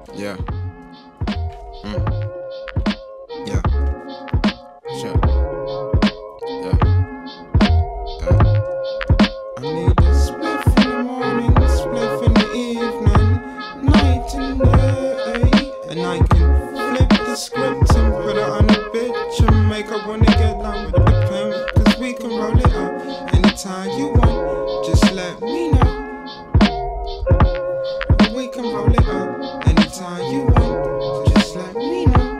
Yeah. Yeah. Sure. Yeah. I need a spliff in the morning, spliff in the evening, night and day. And I can flip the script and put it on a bitch and make her wanna get down with the pen. Cause we can roll it up anytime you want, just let me know. We can roll it up anytime you want, just let me know.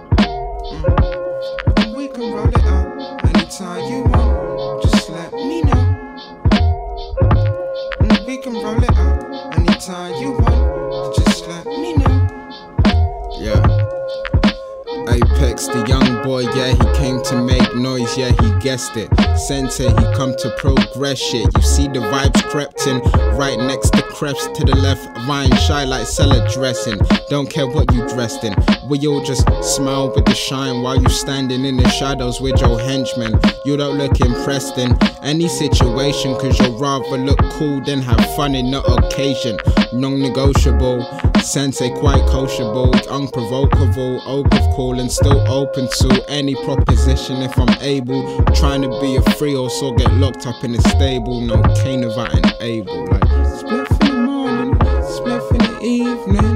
We can roll it up anytime you want, just let me know. We can roll it up anytime you want, just let me know. Yeah. Apex, the young boy, yeah, he came to make noise, yeah, he guessed it. Sensei, he come to progress shit. You see the vibes crept in, right next to creps to the left, Ryan shy like cellar dressing. Don't care what you dressed in, we all just smile with the shine while you standing in the shadows with your henchmen. You don't look impressed in any situation, cause you'd rather look cool than have fun in the occasion. Non-negotiable, Sensei quite coachable, unprovocable, open cool and still open to any proposition if I'm able. Trying to be a free or so get locked up in a stable, no cane of that and able. Like spliff in the morning, spliff in the evening.